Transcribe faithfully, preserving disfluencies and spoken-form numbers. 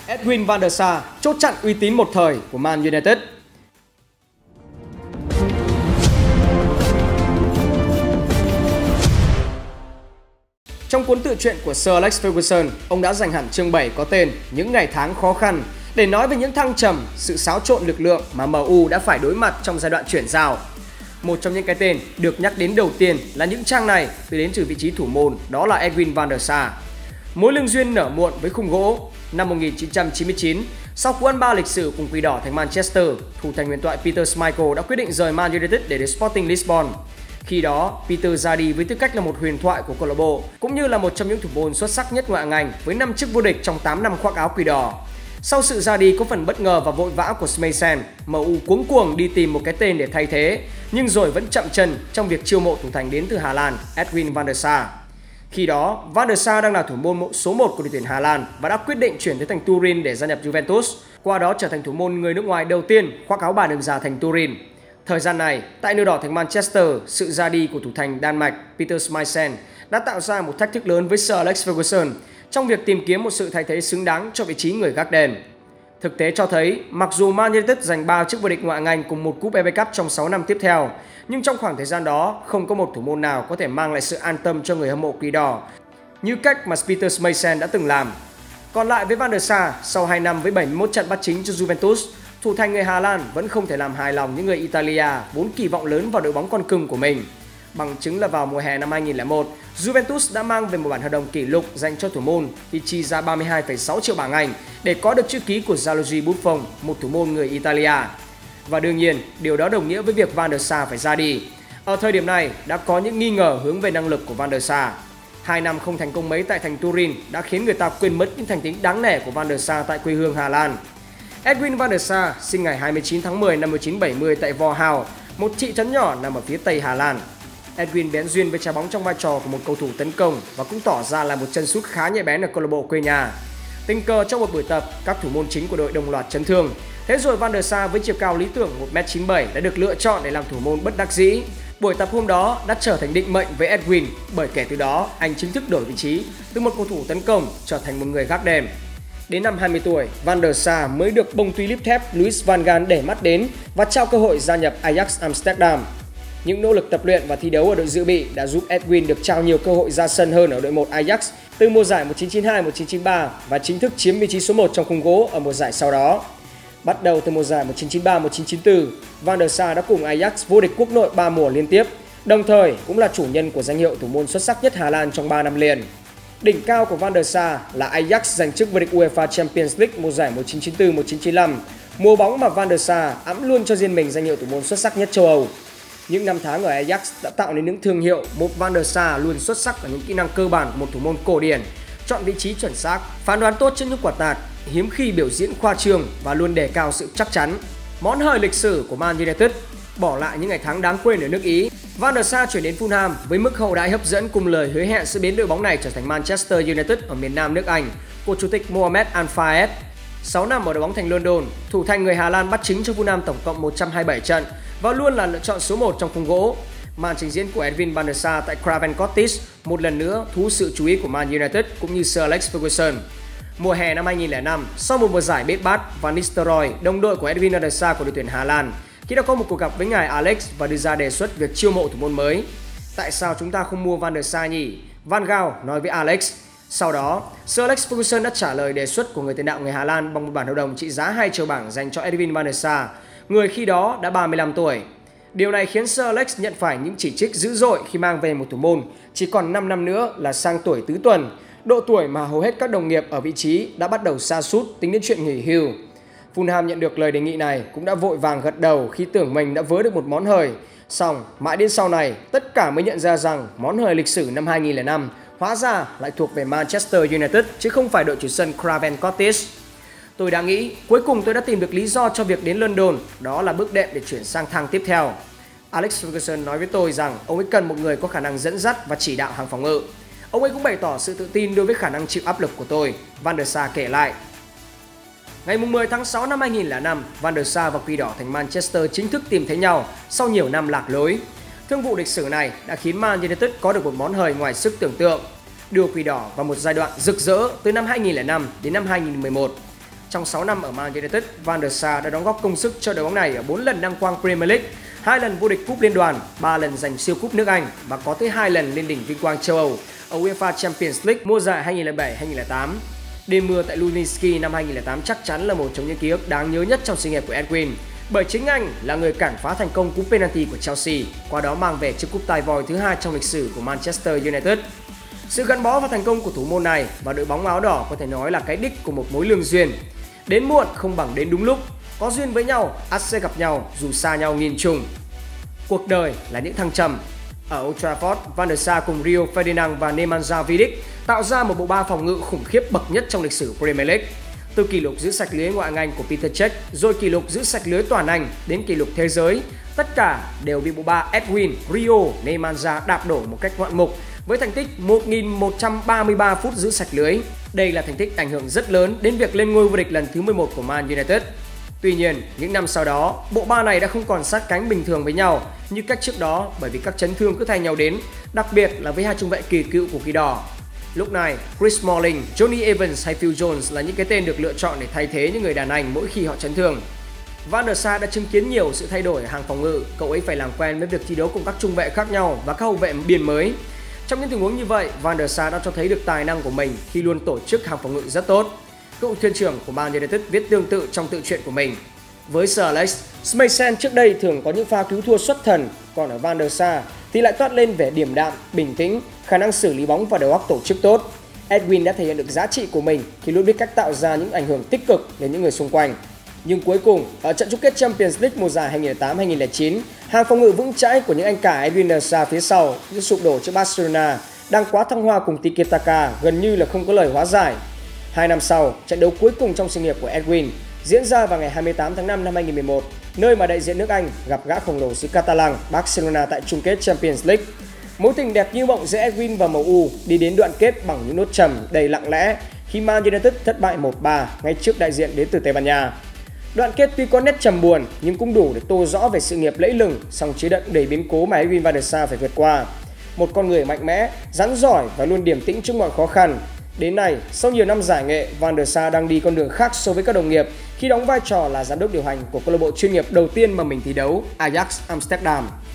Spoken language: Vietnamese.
Edwin van der Sar chốt chặn uy tín một thời của Man United. Trong cuốn tự truyện của Sir Alex Ferguson, ông đã dành hẳn chương bảy có tên Những ngày tháng khó khăn để nói về những thăng trầm, sự xáo trộn lực lượng mà em u đã phải đối mặt trong giai đoạn chuyển giao. Một trong những cái tên được nhắc đến đầu tiên là những trang này từ đến từ vị trí thủ môn, đó là Edwin van der Sar. Mối lương duyên nở muộn với khung gỗ. Năm một nghìn chín trăm chín mươi chín, sau cú ăn ba lịch sử cùng Quỷ Đỏ thành Manchester, thủ thành huyền thoại Peter Schmeichel đã quyết định rời Man United để đến Sporting Lisbon. Khi đó, Peter ra đi với tư cách là một huyền thoại của câu lạc bộ, cũng như là một trong những thủ môn xuất sắc nhất ngoại hạng Anh với năm chức vô địch trong tám năm khoác áo Quỷ Đỏ. Sau sự ra đi có phần bất ngờ và vội vã của Schmeichel, em u cuống cuồng đi tìm một cái tên để thay thế, nhưng rồi vẫn chậm chân trong việc chiêu mộ thủ thành đến từ Hà Lan, Edwin van der Sar. Khi đó, Van der Sar đang là thủ môn số một của đội tuyển Hà Lan và đã quyết định chuyển tới thành Turin để gia nhập Juventus, qua đó trở thành thủ môn người nước ngoài đầu tiên khoác áo bà đường già thành Turin. Thời gian này, tại nửa đỏ thành Manchester, sự ra đi của thủ thành Đan Mạch Peter Schmeichel đã tạo ra một thách thức lớn với Sir Alex Ferguson trong việc tìm kiếm một sự thay thế xứng đáng cho vị trí người gác đền. Thực tế cho thấy, mặc dù Man United giành ba chức vô địch ngoại hạng Anh cùng một cúp ép a Cup trong sáu năm tiếp theo, nhưng trong khoảng thời gian đó không có một thủ môn nào có thể mang lại sự an tâm cho người hâm mộ Quỷ Đỏ như cách mà Peter Schmeichel đã từng làm. Còn lại với Van der Sar, sau hai năm với bảy mươi mốt trận bắt chính cho Juventus, thủ thành người Hà Lan vẫn không thể làm hài lòng những người Italia vốn kỳ vọng lớn vào đội bóng con cưng của mình. Bằng chứng là vào mùa hè năm hai nghìn lẻ một, Juventus đã mang về một bản hợp đồng kỷ lục dành cho thủ môn khi chi ra ba mươi hai phẩy sáu triệu bảng Anh để có được chữ ký của Gianluigi Buffon, một thủ môn người Italia. Và đương nhiên, điều đó đồng nghĩa với việc Van der Sar phải ra đi. Ở thời điểm này, đã có những nghi ngờ hướng về năng lực của Van der Sar. Hai năm không thành công mấy tại thành Turin đã khiến người ta quên mất những thành tích đáng nể của Van der Sar tại quê hương Hà Lan. Edwin van der Sar sinh ngày hai mươi chín tháng mười năm một nghìn chín trăm bảy mươi tại Voorhout, một thị trấn nhỏ nằm ở phía tây Hà Lan. Edwin bén duyên với trái bóng trong vai trò của một cầu thủ tấn công và cũng tỏ ra là một chân sút khá nhạy bén ở câu lạc bộ quê nhà. Tình cờ trong một buổi tập, các thủ môn chính của đội đồng loạt chấn thương. Thế rồi Van der Sar với chiều cao lý tưởng một mét chín mươi bảy đã được lựa chọn để làm thủ môn bất đắc dĩ. Buổi tập hôm đó đã trở thành định mệnh với Edwin, bởi kể từ đó anh chính thức đổi vị trí từ một cầu thủ tấn công trở thành một người gác đền. Đến năm hai mươi tuổi, Van der Sar mới được bông tulip thép Louis van Gaal để mắt đến và trao cơ hội gia nhập Ajax Amsterdam. Những nỗ lực tập luyện và thi đấu ở đội dự bị đã giúp Edwin được trao nhiều cơ hội ra sân hơn ở đội một Ajax từ mùa giải một nghìn chín trăm chín mươi hai một nghìn chín trăm chín mươi ba và chính thức chiếm vị trí số một trong khung gỗ ở mùa giải sau đó. Bắt đầu từ mùa giải một nghìn chín trăm chín mươi ba một nghìn chín trăm chín mươi tư, Van der Sar đã cùng Ajax vô địch quốc nội ba mùa liên tiếp, đồng thời cũng là chủ nhân của danh hiệu thủ môn xuất sắc nhất Hà Lan trong ba năm liền. Đỉnh cao của Van der Sar là Ajax giành chức vô địch UEFA Champions League mùa giải một nghìn chín trăm chín mươi tư một nghìn chín trăm chín mươi lăm, mùa bóng mà Van der Sar ẵm luôn cho riêng mình danh hiệu thủ môn xuất sắc nhất châu Âu. Những năm tháng ở Ajax đã tạo nên những thương hiệu một Van der Sar luôn xuất sắc ở những kỹ năng cơ bản của một thủ môn cổ điển, chọn vị trí chuẩn xác, phán đoán tốt trước những quả tạt, hiếm khi biểu diễn khoa trương và luôn đề cao sự chắc chắn. Món hời lịch sử của Man United. Bỏ lại những ngày tháng đáng quên ở nước Ý, Van der Sar chuyển đến Fulham với mức hậu đãi hấp dẫn cùng lời hứa hẹn sẽ biến đội bóng này trở thành Manchester United ở miền Nam nước Anh của chủ tịch Mohamed Al Fayed. sáu năm ở đội bóng thành London, thủ thành người Hà Lan bắt chính cho Fulham tổng cộng một trăm hai mươi bảy trận và luôn là lựa chọn số một trong khung gỗ. Màn trình diễn của Edwin van der Sar tại Craven Cottage một lần nữa thu hút sự chú ý của Man United cũng như Sir Alex Ferguson. Mùa hè năm hai nghìn lẻ năm, sau một mùa giải bết bát, Van Nistelrooy, đồng đội của Edwin van der Sar của đội tuyển Hà Lan, khi đã có một cuộc gặp với ngài Alex và đưa ra đề xuất việc chiêu mộ thủ môn mới. Tại sao chúng ta không mua Van der Sar nhỉ? Van Gaal nói với Alex. Sau đó, Sir Alex Ferguson đã trả lời đề xuất của người tiền đạo người Hà Lan bằng một bản hợp đồng trị giá hai triệu bảng dành cho Edwin van der Sar, người khi đó đã ba mươi lăm tuổi. Điều này khiến Sir Alex nhận phải những chỉ trích dữ dội khi mang về một thủ môn chỉ còn năm năm nữa là sang tuổi tứ tuần, độ tuổi mà hầu hết các đồng nghiệp ở vị trí đã bắt đầu sa sút tính đến chuyện nghỉ hưu. Fulham nhận được lời đề nghị này cũng đã vội vàng gật đầu khi tưởng mình đã vớ được một món hời. Song mãi đến sau này, tất cả mới nhận ra rằng món hời lịch sử năm hai nghìn lẻ năm hóa ra lại thuộc về Manchester United chứ không phải đội chủ sân Craven Cottage. Tôi đã nghĩ cuối cùng tôi đã tìm được lý do cho việc đến London, đó là bước đệm để chuyển sang thang tiếp theo. Alex Ferguson nói với tôi rằng ông ấy cần một người có khả năng dẫn dắt và chỉ đạo hàng phòng ngự. Ông ấy cũng bày tỏ sự tự tin đối với khả năng chịu áp lực của tôi, Van der Sar kể lại. Ngày mười tháng sáu năm hai nghìn lẻ năm, Van der Sar và Quỷ Đỏ thành Manchester chính thức tìm thấy nhau sau nhiều năm lạc lối. Thương vụ lịch sử này đã khiến Man United có được một món hời ngoài sức tưởng tượng, đưa Quỷ Đỏ vào một giai đoạn rực rỡ từ năm hai nghìn lẻ năm đến năm hai nghìn mười một. Trong sáu năm ở Man United, Van der Sar đã đóng góp công sức cho đội bóng này ở bốn lần đăng quang Premier League, hai lần vô địch cúp Liên đoàn, ba lần giành siêu cúp nước Anh và có tới hai lần lên đỉnh vinh quang châu Âu ở UEFA Champions League mùa giải hai nghìn không trăm lẻ bảy hai nghìn không trăm lẻ tám. Đêm mưa tại Luninski năm hai nghìn không trăm lẻ tám chắc chắn là một trong những ký ức đáng nhớ nhất trong sự nghiệp của Edwin, bởi chính anh là người cản phá thành công cú penalty của Chelsea, qua đó mang về chiếc cúp tài vòi thứ hai trong lịch sử của Manchester United. Sự gắn bó và thành công của thủ môn này và đội bóng áo đỏ có thể nói là cái đích của một mối lương duyên. Đến muộn không bằng đến đúng lúc, có duyên với nhau, ắt sẽ gặp nhau dù xa nhau nghìn trùng. Cuộc đời là những thăng trầm. Ở Old Trafford, Van der Sar cùng Rio Ferdinand và Nemanja Vidic tạo ra một bộ ba phòng ngự khủng khiếp bậc nhất trong lịch sử Premier League. Từ kỷ lục giữ sạch lưới ngoại hạng Anh của Peter Cech, rồi kỷ lục giữ sạch lưới toàn Anh đến kỷ lục thế giới, tất cả đều bị bộ ba Edwin, Rio, Nemanja đạp đổ một cách ngoạn mục với thành tích một nghìn một trăm ba mươi ba phút giữ sạch lưới. Đây là thành tích ảnh hưởng rất lớn đến việc lên ngôi vô địch lần thứ mười một của Man United. Tuy nhiên, những năm sau đó, bộ ba này đã không còn sát cánh bình thường với nhau như cách trước đó, bởi vì các chấn thương cứ thay nhau đến, đặc biệt là với hai trung vệ kỳ cựu của Kỳ Đỏ. Lúc này, Chris Smalling, Johnny Evans hay Phil Jones là những cái tên được lựa chọn để thay thế những người đàn anh mỗi khi họ chấn thương. Van der Sar đã chứng kiến nhiều sự thay đổi ở hàng phòng ngự, cậu ấy phải làm quen với việc thi đấu cùng các trung vệ khác nhau và các hậu vệ biên mới. Trong những tình huống như vậy, Van der Sar đã cho thấy được tài năng của mình khi luôn tổ chức hàng phòng ngự rất tốt. Cựu thuyền trưởng của Man United viết tương tự trong tự truyện của mình. Với Sir Alex, Mason trước đây thường có những pha cứu thua xuất thần, còn ở Van der Sar thì lại toát lên vẻ điềm đạm, bình tĩnh, khả năng xử lý bóng và đầu óc tổ chức tốt. Edwin đã thể hiện được giá trị của mình khi luôn biết cách tạo ra những ảnh hưởng tích cực đến những người xung quanh. Nhưng cuối cùng, ở trận chung kết Champions League mùa giải hai nghìn không trăm lẻ tám hai nghìn không trăm lẻ chín, hàng phòng ngự vững chãi của những anh cả Edwin der Sar phía sau đã sụp đổ trước Barcelona, đang quá thăng hoa cùng Tiki Taka gần như là không có lời hóa giải. Hai năm sau, trận đấu cuối cùng trong sự nghiệp của Edwin diễn ra vào ngày hai mươi tám tháng năm năm hai nghìn không trăm mười một, nơi mà đại diện nước Anh gặp gã khổng lồ xứ Catalan Barcelona tại chung kết Champions League. Mối tình đẹp như mộng giữa Edwin và em u đi đến đoạn kết bằng những nốt trầm đầy lặng lẽ khi Man United thất bại một ba ngay trước đại diện đến từ Tây Ban Nha. Đoạn kết tuy có nét trầm buồn nhưng cũng đủ để tô rõ về sự nghiệp lẫy lừng song chứa đựng đầy biến cố mà Edwin van der Sar phải vượt qua. Một con người mạnh mẽ, rắn giỏi và luôn điềm tĩnh trước mọi khó khăn. Đến nay, sau nhiều năm giải nghệ, Van der Sar đang đi con đường khác so với các đồng nghiệp khi đóng vai trò là giám đốc điều hành của câu lạc bộ chuyên nghiệp đầu tiên mà mình thi đấu, Ajax Amsterdam.